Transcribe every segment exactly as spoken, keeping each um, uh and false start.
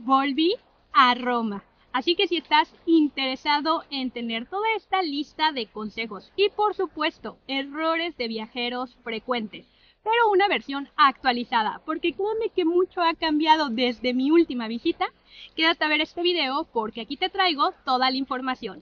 volví a Roma. Así que si estás interesado en tener toda esta lista de consejos y por supuesto errores de viajeros frecuentes, pero una versión actualizada, porque créanme que mucho ha cambiado desde mi última visita, quédate a ver este video porque aquí te traigo toda la información.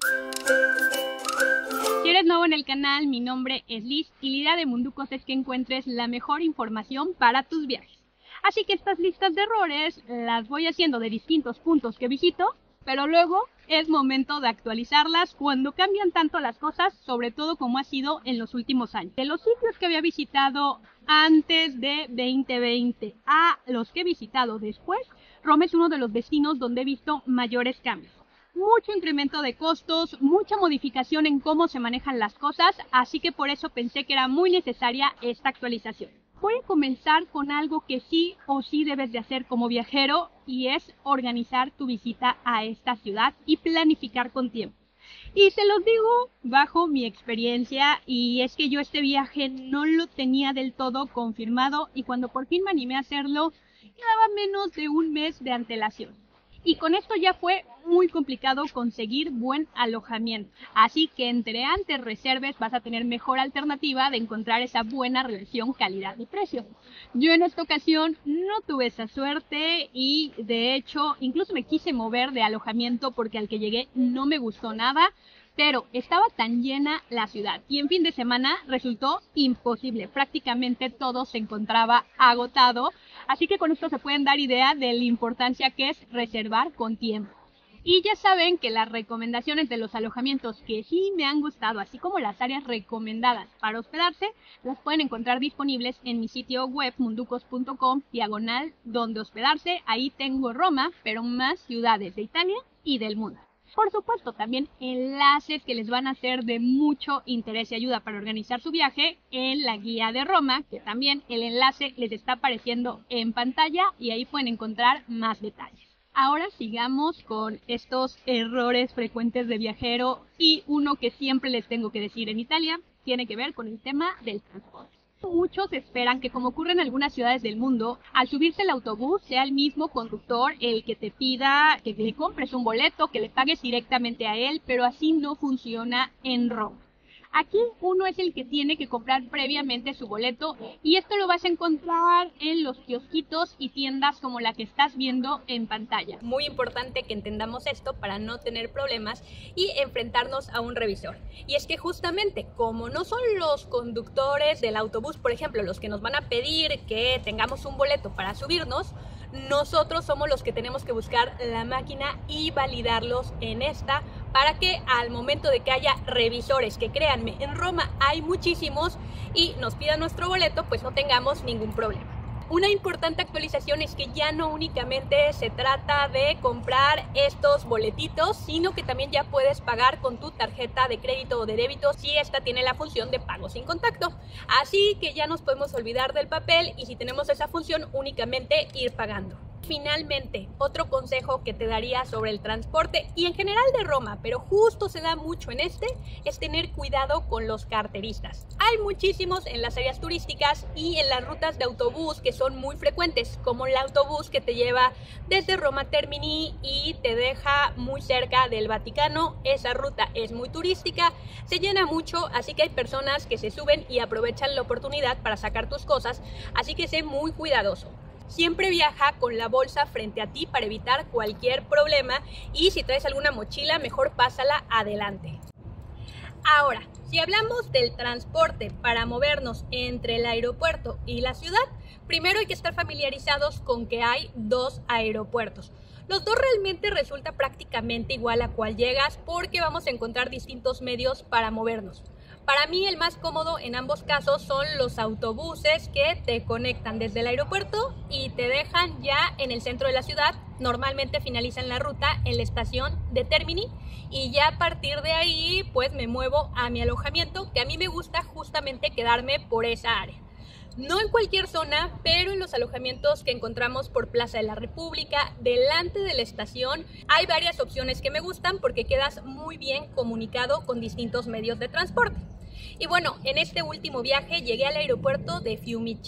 Si eres nuevo en el canal, mi nombre es Liz y la idea de Munducos es que encuentres la mejor información para tus viajes. Así que estas listas de errores las voy haciendo de distintos puntos que visito, pero luego es momento de actualizarlas cuando cambian tanto las cosas, sobre todo como ha sido en los últimos años. De los sitios que había visitado antes de veinte veinte a los que he visitado después, Roma es uno de los destinos donde he visto mayores cambios. Mucho incremento de costos, mucha modificación en cómo se manejan las cosas, así que por eso pensé que era muy necesaria esta actualización. Voy a comenzar con algo que sí o sí debes de hacer como viajero y es organizar tu visita a esta ciudad y planificar con tiempo. Y se los digo bajo mi experiencia y es que yo este viaje no lo tenía del todo confirmado y cuando por fin me animé a hacerlo quedaba menos de un mes de antelación. Y con esto ya fue muy complicado conseguir buen alojamiento. Así que entre antes reserves vas a tener mejor alternativa de encontrar esa buena relación calidad y precio. Yo en esta ocasión no tuve esa suerte y de hecho incluso me quise mover de alojamiento porque al que llegué no me gustó nada. Pero estaba tan llena la ciudad y en fin de semana resultó imposible. Prácticamente todo se encontraba agotado. Así que con esto se pueden dar idea de la importancia que es reservar con tiempo. Y ya saben que las recomendaciones de los alojamientos que sí me han gustado, así como las áreas recomendadas para hospedarse, las pueden encontrar disponibles en mi sitio web munducos punto com, diagonal, donde hospedarse. Ahí tengo Roma, pero más ciudades de Italia y del mundo. Por supuesto, también enlaces que les van a ser de mucho interés y ayuda para organizar su viaje en la guía de Roma, que también el enlace les está apareciendo en pantalla y ahí pueden encontrar más detalles. Ahora sigamos con estos errores frecuentes de viajero y uno que siempre les tengo que decir en Italia tiene que ver con el tema del transporte. Muchos esperan que, como ocurre en algunas ciudades del mundo, al subirse al autobús sea el mismo conductor el que te pida que le compres un boleto, que le pagues directamente a él, pero así no funciona en Roma. Aquí uno es el que tiene que comprar previamente su boleto y esto lo vas a encontrar en los kiosquitos y tiendas como la que estás viendo en pantalla. Muy importante que entendamos esto para no tener problemas y enfrentarnos a un revisor. Y es que justamente como no son los conductores del autobús, por ejemplo, los que nos van a pedir que tengamos un boleto para subirnos, nosotros somos los que tenemos que buscar la máquina y validarlos en esta para que al momento de que haya revisores, que créanme, en Roma hay muchísimos, y nos pidan nuestro boleto, pues no tengamos ningún problema. Una importante actualización es que ya no únicamente se trata de comprar estos boletitos, sino que también ya puedes pagar con tu tarjeta de crédito o de débito si esta tiene la función de pago sin contacto. Así que ya nos podemos olvidar del papel y si tenemos esa función únicamente ir pagando. Finalmente, otro consejo que te daría sobre el transporte y en general de Roma, pero justo se da mucho en este, es tener cuidado con los carteristas. Hay muchísimos en las áreas turísticas y en las rutas de autobús que son muy frecuentes, como el autobús que te lleva desde Roma Termini y te deja muy cerca del Vaticano. Esa ruta es muy turística, se llena mucho, así que hay personas que se suben y aprovechan la oportunidad para sacar tus cosas, así que sé muy cuidadoso. Siempre viaja con la bolsa frente a ti para evitar cualquier problema y si traes alguna mochila, mejor pásala adelante. Ahora, si hablamos del transporte para movernos entre el aeropuerto y la ciudad, primero hay que estar familiarizados con que hay dos aeropuertos. Los dos realmente resulta prácticamente igual a cual llegas porque vamos a encontrar distintos medios para movernos. Para mí el más cómodo en ambos casos son los autobuses que te conectan desde el aeropuerto y te dejan ya en el centro de la ciudad. Normalmente finalizan la ruta en la estación de Termini y ya a partir de ahí pues me muevo a mi alojamiento, que a mí me gusta justamente quedarme por esa área. No en cualquier zona, pero en los alojamientos que encontramos por Plaza de la República, delante de la estación, hay varias opciones que me gustan porque quedas muy bien comunicado con distintos medios de transporte. Y bueno, en este último viaje llegué al aeropuerto de Fiumicino.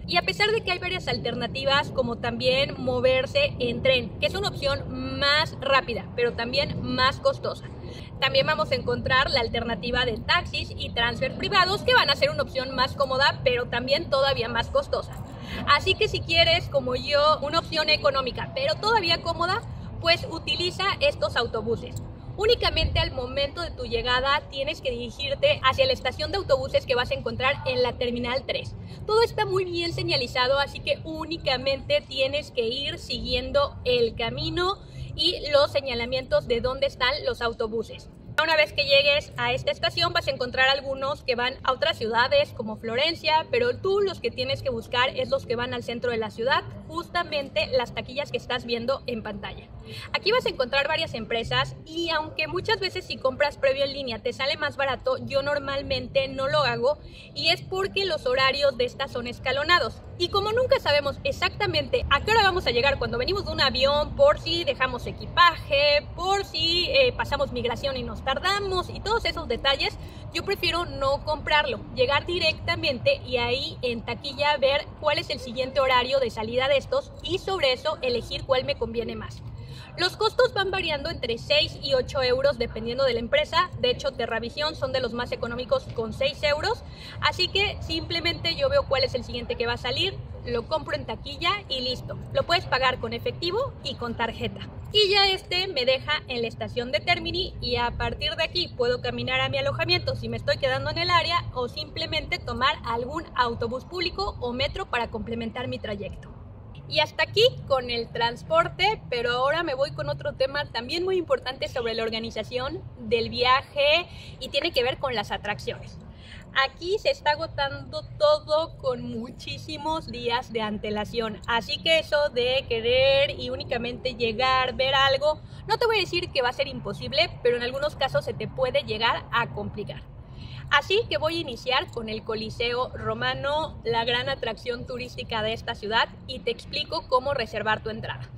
Y a pesar de que hay varias alternativas, como también moverse en tren, que es una opción más rápida, pero también más costosa. También vamos a encontrar la alternativa de taxis y transfer privados, que van a ser una opción más cómoda, pero también todavía más costosa. Así que si quieres, como yo, una opción económica, pero todavía cómoda, pues utiliza estos autobuses. Únicamente al momento de tu llegada tienes que dirigirte hacia la estación de autobuses que vas a encontrar en la Terminal tres. Todo está muy bien señalizado, así que únicamente tienes que ir siguiendo el camino y los señalamientos de dónde están los autobuses. Una vez que llegues a esta estación vas a encontrar algunos que van a otras ciudades como Florencia, pero tú los que tienes que buscar es los que van al centro de la ciudad, justamente las taquillas que estás viendo en pantalla. Aquí vas a encontrar varias empresas y aunque muchas veces si compras previo en línea te sale más barato, yo normalmente no lo hago y es porque los horarios de estas son escalonados. Y como nunca sabemos exactamente a qué hora vamos a llegar cuando venimos de un avión, por si dejamos equipaje, por si eh, pasamos migración y nos tardamos y todos esos detalles, yo prefiero no comprarlo, llegar directamente y ahí en taquilla ver cuál es el siguiente horario de salida de estos y sobre eso elegir cuál me conviene más. Los costos van variando entre seis y ocho euros dependiendo de la empresa. De hecho, Terravisión son de los más económicos con seis euros. Así que simplemente yo veo cuál es el siguiente que va a salir, lo compro en taquilla y listo. Lo puedes pagar con efectivo y con tarjeta. Y ya este me deja en la estación de Termini y a partir de aquí puedo caminar a mi alojamiento si me estoy quedando en el área o simplemente tomar algún autobús público o metro para complementar mi trayecto. Y hasta aquí con el transporte, pero ahora me voy con otro tema también muy importante sobre la organización del viaje y tiene que ver con las atracciones. Aquí se está agotando todo con muchísimos días de antelación, así que eso de querer y únicamente llegar, ver algo, no te voy a decir que va a ser imposible, pero en algunos casos se te puede llegar a complicar. Así que voy a iniciar con el Coliseo Romano, la gran atracción turística de esta ciudad, y te explico cómo reservar tu entrada.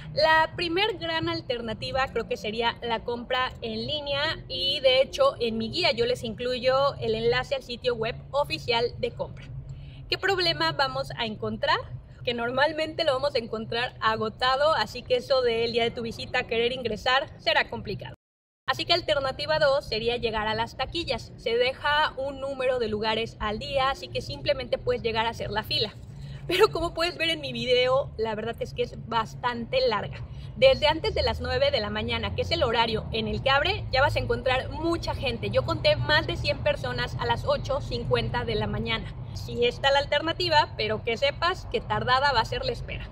La primer gran alternativa creo que sería la compra en línea y de hecho en mi guía yo les incluyo el enlace al sitio web oficial de compra. ¿Qué problema vamos a encontrar? Que normalmente lo vamos a encontrar agotado, así que eso del día de tu visita querer ingresar será complicado. Así que alternativa dos sería llegar a las taquillas. Se deja un número de lugares al día, así que simplemente puedes llegar a hacer la fila. Pero como puedes ver en mi video, la verdad es que es bastante larga. Desde antes de las nueve de la mañana, que es el horario en el que abre, ya vas a encontrar mucha gente. Yo conté más de cien personas a las ocho cincuenta de la mañana. Sí está la alternativa, pero que sepas que tardada va a ser la espera.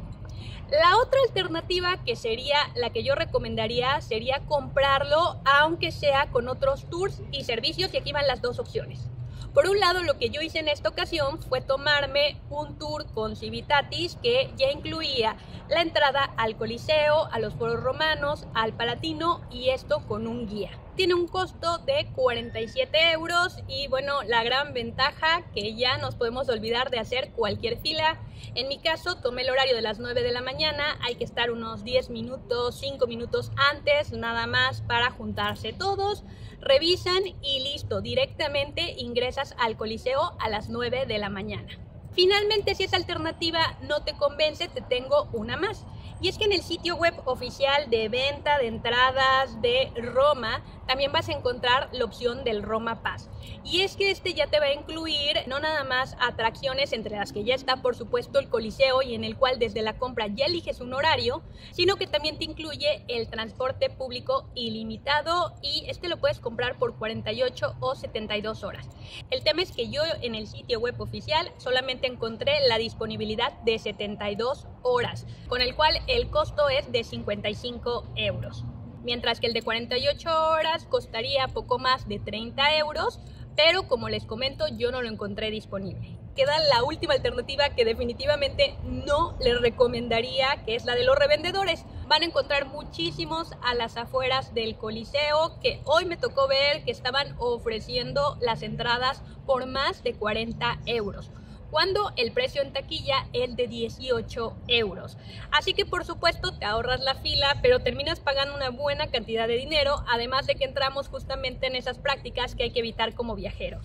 La otra alternativa que sería la que yo recomendaría sería comprarlo aunque sea con otros tours y servicios y aquí van las dos opciones. Por un lado, lo que yo hice en esta ocasión fue tomarme un tour con Civitatis que ya incluía la entrada al Coliseo, a los Foros Romanos, al Palatino y esto con un guía. Tiene un costo de cuarenta y siete euros y bueno, la gran ventaja que ya nos podemos olvidar de hacer cualquier fila. En mi caso tomé el horario de las nueve de la mañana, hay que estar unos diez minutos, cinco minutos antes nada más para juntarse todos. Revisan y listo, directamente ingresas al Coliseo a las nueve de la mañana. Finalmente, si esa alternativa no te convence, te tengo una más. Y es que en el sitio web oficial de venta de entradas de Roma también vas a encontrar la opción del Roma Pass. Y es que este ya te va a incluir no nada más atracciones entre las que ya está por supuesto el Coliseo y en el cual desde la compra ya eliges un horario, sino que también te incluye el transporte público ilimitado y este lo puedes comprar por cuarenta y ocho o setenta y dos horas. El tema es que yo en el sitio web oficial solamente encontré la disponibilidad de setenta y dos horas, con el cual el costo es de cincuenta y cinco euros. Mientras que el de cuarenta y ocho horas costaría poco más de treinta euros, pero como les comento yo no lo encontré disponible. Queda la última alternativa que definitivamente no les recomendaría, que es la de los revendedores. Van a encontrar muchísimos a las afueras del Coliseo que hoy me tocó ver que estaban ofreciendo las entradas por más de cuarenta euros. Cuando el precio en taquilla es de dieciocho euros. Así que por supuesto te ahorras la fila, pero terminas pagando una buena cantidad de dinero, además de que entramos justamente en esas prácticas que hay que evitar como viajeros.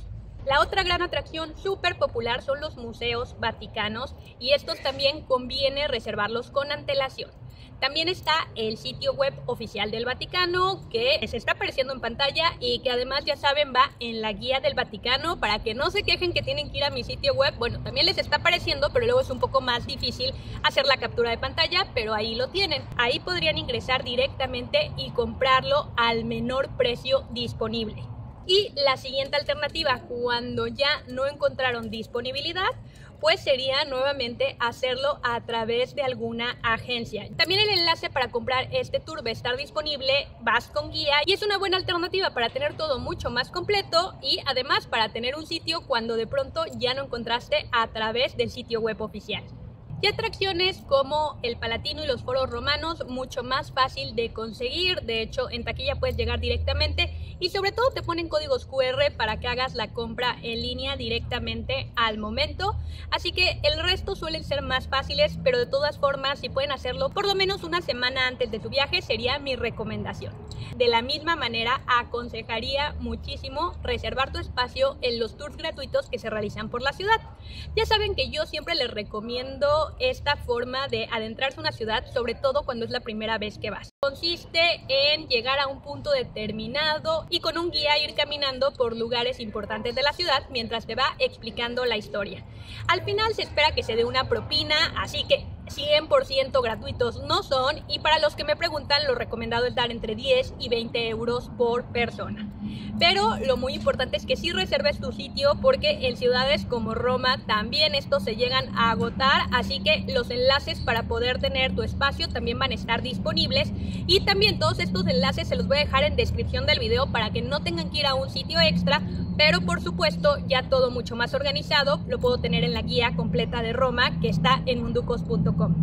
La otra gran atracción súper popular son los museos vaticanos y estos también conviene reservarlos con antelación. También está el sitio web oficial del Vaticano, que se está apareciendo en pantalla y que además, ya saben, va en la guía del Vaticano para que no se quejen que tienen que ir a mi sitio web. Bueno, también les está apareciendo, pero luego es un poco más difícil hacer la captura de pantalla, pero ahí lo tienen. Ahí podrían ingresar directamente y comprarlo al menor precio disponible. Y la siguiente alternativa, cuando ya no encontraron disponibilidad, pues sería nuevamente hacerlo a través de alguna agencia. También el enlace para comprar este tour va a estar disponible, vas con guía y es una buena alternativa para tener todo mucho más completo y además para tener un sitio cuando de pronto ya no encontraste a través del sitio web oficial. Y atracciones como el Palatino y los Foros Romanos, mucho más fácil de conseguir. De hecho, en taquilla puedes llegar directamente y sobre todo te ponen códigos cu erre para que hagas la compra en línea directamente al momento. Así que el resto suelen ser más fáciles, pero de todas formas, si pueden hacerlo por lo menos una semana antes de tu viaje, sería mi recomendación. De la misma manera, aconsejaría muchísimo reservar tu espacio en los tours gratuitos que se realizan por la ciudad. Ya saben que yo siempre les recomiendo esta forma de adentrarse a una ciudad, sobre todo cuando es la primera vez que vas. Consiste en llegar a un punto determinado y con un guía ir caminando por lugares importantes de la ciudad mientras te va explicando la historia. Al final se espera que se dé una propina, así que cien por ciento gratuitos no son, y para los que me preguntan, lo recomendado es dar entre diez y veinte euros por persona. Pero lo muy importante es que sí reserves tu sitio, porque en ciudades como Roma también estos se llegan a agotar, así que los enlaces para poder tener tu espacio también van a estar disponibles, y también todos estos enlaces se los voy a dejar en descripción del video para que no tengan que ir a un sitio extra, pero por supuesto ya todo mucho más organizado lo puedo tener en la guía completa de Roma que está en munducos punto com.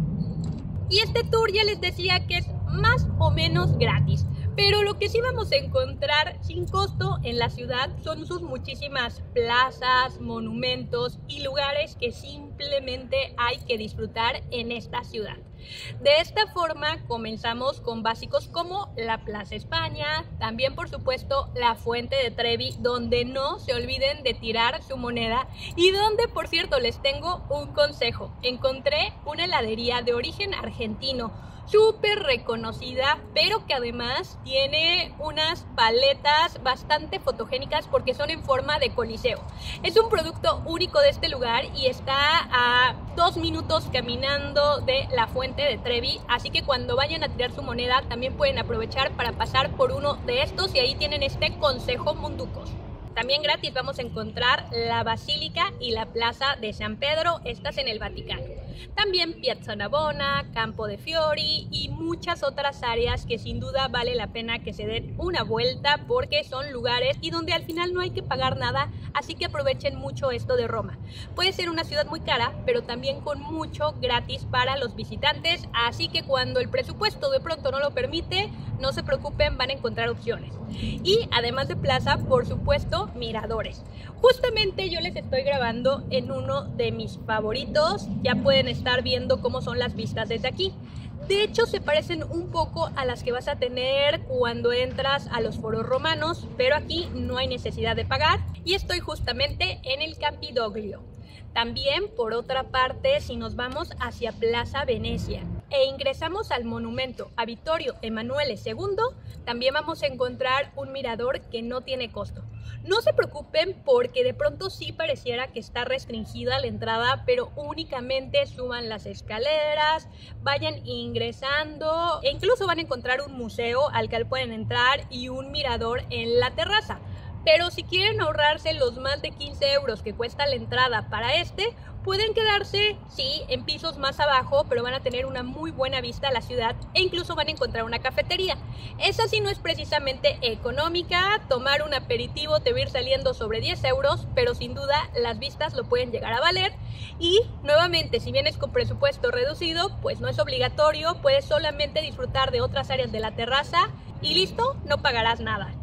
Y este tour ya les decía que es más o menos gratis, pero lo que sí vamos a encontrar sin costo en la ciudad son sus muchísimas plazas, monumentos y lugares que simplemente hay que disfrutar en esta ciudad. De esta forma comenzamos con básicos como la Plaza España, también por supuesto la Fuente de Trevi, donde no se olviden de tirar su moneda y donde, por cierto, les tengo un consejo. Encontré una heladería de origen argentino súper reconocida, pero que además tiene unas paletas bastante fotogénicas porque son en forma de coliseo. Es un producto único de este lugar y está a dos minutos caminando de la Fuente de Trevi, así que cuando vayan a tirar su moneda también pueden aprovechar para pasar por uno de estos y ahí tienen este consejo munducos. También gratis vamos a encontrar la Basílica y la Plaza de San Pedro, estas en el Vaticano. También Piazza Navona, Campo de Fiori y muchas otras áreas que sin duda vale la pena que se den una vuelta porque son lugares y donde al final no hay que pagar nada, así que aprovechen mucho esto de Roma. Puede ser una ciudad muy cara, pero también con mucho gratis para los visitantes, así que cuando el presupuesto de pronto no lo permite, no se preocupen, van a encontrar opciones. Y además de plaza, por supuesto, miradores. Justamente yo les estoy grabando en uno de mis favoritos, ya pueden estar viendo cómo son las vistas desde aquí. De hecho, se parecen un poco a las que vas a tener cuando entras a los foros romanos, pero aquí no hay necesidad de pagar y estoy justamente en el Campidoglio. También, por otra parte, si nos vamos hacia Plaza Venecia e ingresamos al monumento a Vittorio Emanuele segundo, también vamos a encontrar un mirador que no tiene costo. No se preocupen porque de pronto sí pareciera que está restringida la entrada, pero únicamente suban las escaleras, vayan ingresando e incluso van a encontrar un museo al que pueden entrar y un mirador en la terraza. Pero si quieren ahorrarse los más de quince euros que cuesta la entrada para este, pueden quedarse, sí, en pisos más abajo, pero van a tener una muy buena vista a la ciudad e incluso van a encontrar una cafetería. Esa sí no es precisamente económica, tomar un aperitivo te va a ir saliendo sobre diez euros, pero sin duda las vistas lo pueden llegar a valer. Y nuevamente, si vienes con presupuesto reducido, pues no es obligatorio, puedes solamente disfrutar de otras áreas de la terraza y listo, no pagarás nada.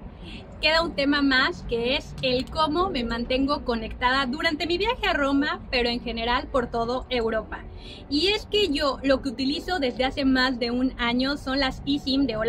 Queda un tema más, que es el cómo me mantengo conectada durante mi viaje a Roma, pero en general por todo Europa. Y es que yo lo que utilizo desde hace más de un año son las eSIM de Holafly.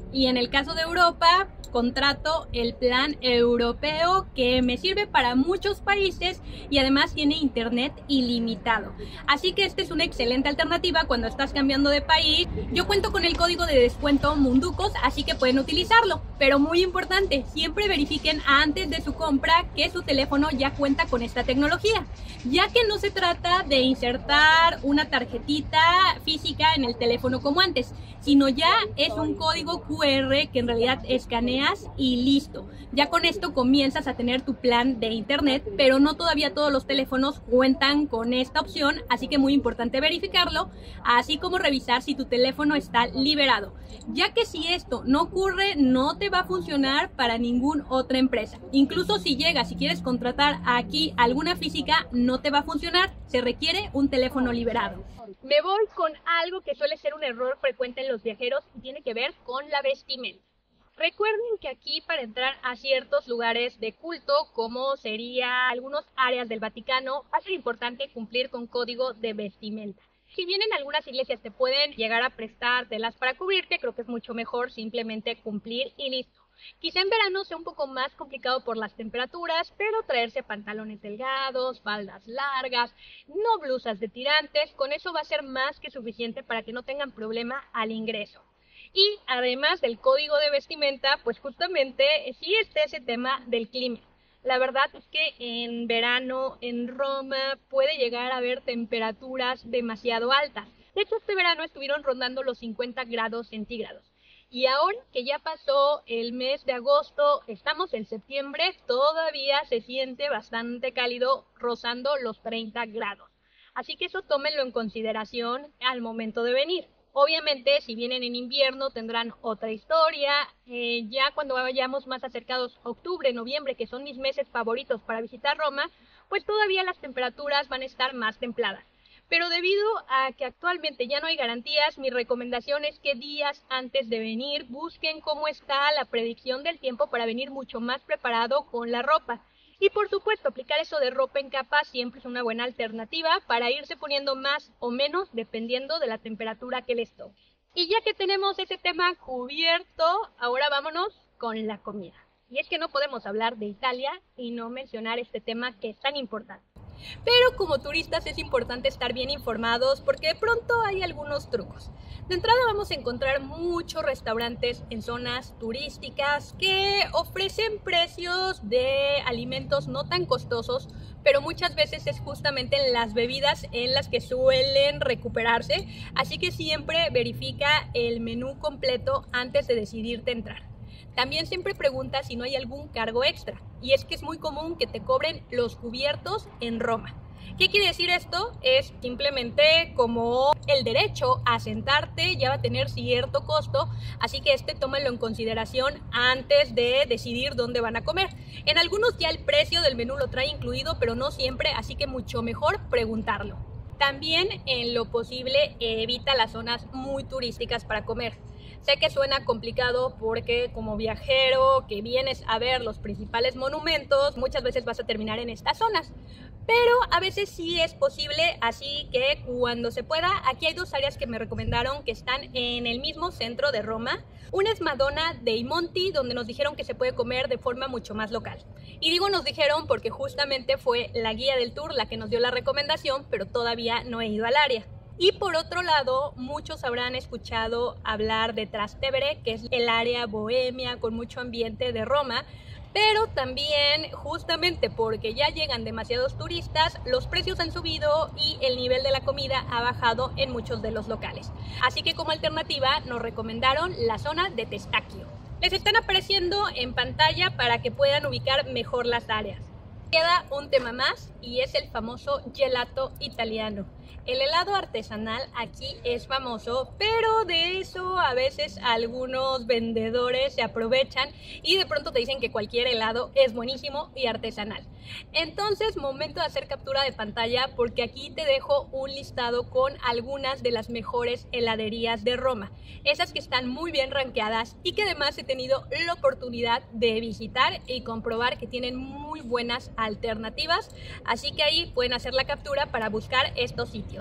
Y en el caso de Europa, contrato el plan europeo que me sirve para muchos países y además tiene internet ilimitado. Así que esta es una excelente alternativa cuando estás cambiando de país. Yo cuento con el código de descuento Munducos, así que pueden utilizarlo. Pero muy importante, siempre verifiquen antes de su compra que su teléfono ya cuenta con esta tecnología, ya que no se trata de insertar una tarjetita física en el teléfono como antes, sino ya es un código cu erre que en realidad escaneas y listo. Ya con esto comienzas a tener tu plan de internet, pero no todavía todos los teléfonos cuentan con esta opción, así que muy importante verificarlo, así como revisar si tu teléfono está liberado, ya que si esto no ocurre, no te va a funcionar para ninguna otra empresa. Incluso si llegas y quieres contratar aquí alguna física, no te va a funcionar, se requiere un teléfono liberado. Me voy con algo que suele ser un error frecuente en los viajeros y tiene que ver con la vestimenta. Recuerden que aquí para entrar a ciertos lugares de culto, como sería algunas áreas del Vaticano, va a ser importante cumplir con código de vestimenta. Si bien en algunas iglesias te pueden llegar a prestar telas para cubrirte, creo que es mucho mejor simplemente cumplir y listo. Quizá en verano sea un poco más complicado por las temperaturas, pero traerse pantalones delgados, faldas largas, no blusas de tirantes, con eso va a ser más que suficiente para que no tengan problema al ingreso. Y además del código de vestimenta, pues justamente sí está ese tema del clima. La verdad es que en verano en Roma puede llegar a haber temperaturas demasiado altas. De hecho, este verano estuvieron rondando los cincuenta grados centígrados. Y ahora que ya pasó el mes de agosto, estamos en septiembre, todavía se siente bastante cálido, rozando los treinta grados. Así que eso tómenlo en consideración al momento de venir. Obviamente, si vienen en invierno tendrán otra historia. Eh, ya cuando vayamos más acercados a octubre, noviembre, que son mis meses favoritos para visitar Roma, pues todavía las temperaturas van a estar más templadas. Pero debido a que actualmente ya no hay garantías, mi recomendación es que días antes de venir busquen cómo está la predicción del tiempo para venir mucho más preparado con la ropa. Y por supuesto, aplicar eso de ropa en capa siempre es una buena alternativa para irse poniendo más o menos dependiendo de la temperatura que les toque. Y ya que tenemos ese tema cubierto, ahora vámonos con la comida. Y es que no podemos hablar de Italia y no mencionar este tema que es tan importante. Pero como turistas es importante estar bien informados porque de pronto hay algunos trucos. De entrada vamos a encontrar muchos restaurantes en zonas turísticas que ofrecen precios de alimentos no tan costosos, pero muchas veces es justamente en las bebidas en las que suelen recuperarse, así que siempre verifica el menú completo antes de decidirte entrar. También siempre pregunta si no hay algún cargo extra, y es que es muy común que te cobren los cubiertos en Roma. ¿Qué quiere decir esto? Es simplemente como el derecho a sentarte ya va a tener cierto costo, así que este tómenlo en consideración antes de decidir dónde van a comer. En algunos ya el precio del menú lo trae incluido, pero no siempre, así que mucho mejor preguntarlo. También, en lo posible, evita las zonas muy turísticas para comer. Sé que suena complicado porque como viajero que vienes a ver los principales monumentos, muchas veces vas a terminar en estas zonas. Pero a veces sí es posible, así que cuando se pueda, aquí hay dos áreas que me recomendaron que están en el mismo centro de Roma. Una es Madonna dei Monti, donde nos dijeron que se puede comer de forma mucho más local. Y digo nos dijeron porque justamente fue la guía del tour la que nos dio la recomendación, pero todavía no he ido al área. Y por otro lado, muchos habrán escuchado hablar de Trastevere, que es el área bohemia con mucho ambiente de Roma, pero también justamente porque ya llegan demasiados turistas, los precios han subido y el nivel de la comida ha bajado en muchos de los locales. Así que como alternativa nos recomendaron la zona de Testaccio. Les están apareciendo en pantalla para que puedan ubicar mejor las áreas. Queda un tema más y es el famoso gelato italiano. El helado artesanal aquí es famoso, pero de eso a veces algunos vendedores se aprovechan y de pronto te dicen que cualquier helado es buenísimo y artesanal. Entonces, momento de hacer captura de pantalla porque aquí te dejo un listado con algunas de las mejores heladerías de Roma. Esas que están muy bien rankeadas y que además he tenido la oportunidad de visitar y comprobar que tienen muy buenas alternativas. Así que ahí pueden hacer la captura para buscar estos sitios.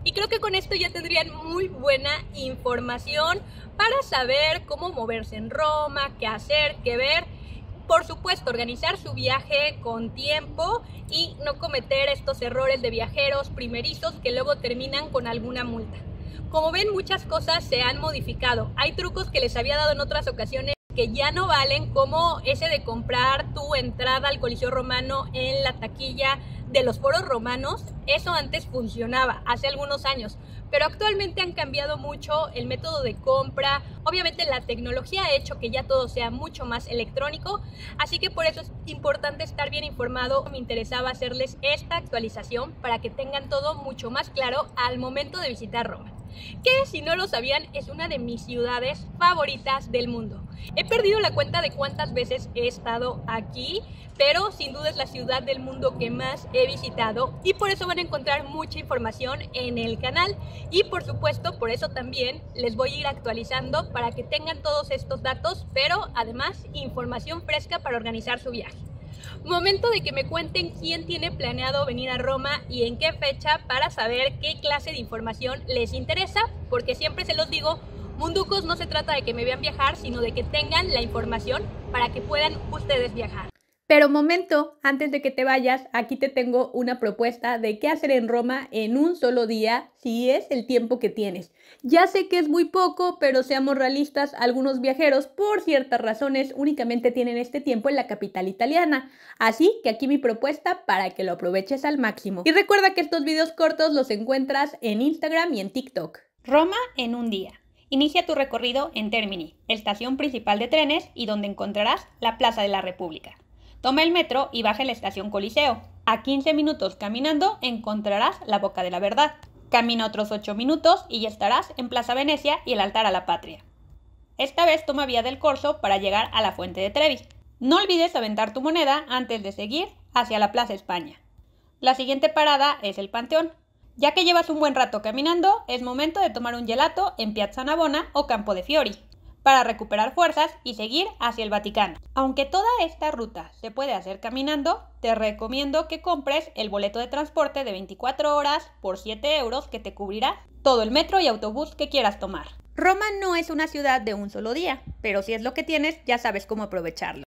Y creo que con esto ya tendrían muy buena información para saber cómo moverse en Roma, qué hacer, qué ver. Por supuesto, organizar su viaje con tiempo y no cometer estos errores de viajeros primerizos que luego terminan con alguna multa. Como ven, muchas cosas se han modificado. Hay trucos que les había dado en otras ocasiones que ya no valen, como ese de comprar tu entrada al Coliseo Romano en la taquilla de los foros romanos. Eso antes funcionaba, hace algunos años, pero actualmente han cambiado mucho el método de compra. Obviamente la tecnología ha hecho que ya todo sea mucho más electrónico, así que por eso es importante estar bien informado. Me interesaba hacerles esta actualización para que tengan todo mucho más claro al momento de visitar Roma, que, si no lo sabían, es una de mis ciudades favoritas del mundo. He perdido la cuenta de cuántas veces he estado aquí, pero sin duda es la ciudad del mundo que más he visitado, y por eso van a encontrar mucha información en el canal. Y por supuesto, por eso también les voy a ir actualizando para que tengan todos estos datos, pero además información fresca para organizar su viaje. Momento de que me cuenten quién tiene planeado venir a Roma y en qué fecha, para saber qué clase de información les interesa, porque siempre se los digo, Munducos no se trata de que me vean viajar, sino de que tengan la información para que puedan ustedes viajar. Pero momento, antes de que te vayas, aquí te tengo una propuesta de qué hacer en Roma en un solo día, si es el tiempo que tienes. Ya sé que es muy poco, pero seamos realistas, algunos viajeros, por ciertas razones, únicamente tienen este tiempo en la capital italiana. Así que aquí mi propuesta para que lo aproveches al máximo. Y recuerda que estos videos cortos los encuentras en Instagram y en TikTok. Roma en un día. Inicia tu recorrido en Termini, estación principal de trenes, y donde encontrarás la Plaza de la República. Toma el metro y baja en la estación Coliseo. A quince minutos caminando encontrarás la Boca de la Verdad. Camina otros ocho minutos y ya estarás en Plaza Venecia y el Altar a la Patria. Esta vez toma Vía del Corso para llegar a la Fuente de Trevi. No olvides aventar tu moneda antes de seguir hacia la Plaza España. La siguiente parada es el Panteón. Ya que llevas un buen rato caminando, es momento de tomar un gelato en Piazza Navona o Campo de Fiori, para recuperar fuerzas y seguir hacia el Vaticano. Aunque toda esta ruta se puede hacer caminando, te recomiendo que compres el boleto de transporte de veinticuatro horas por siete euros, que te cubrirá todo el metro y autobús que quieras tomar. Roma no es una ciudad de un solo día, pero si es lo que tienes, ya sabes cómo aprovecharlo.